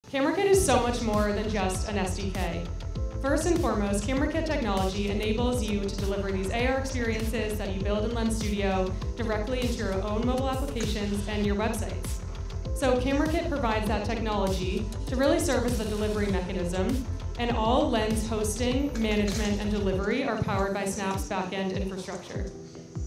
Camera Kit is so much more than just an SDK. First and foremost, Camera Kit technology enables you to deliver these AR experiences that you build in Lens Studio directly into your own mobile applications and your websites. So Camera Kit provides that technology to really serve as the delivery mechanism, and all Lens hosting, management, and delivery are powered by Snap's backend infrastructure.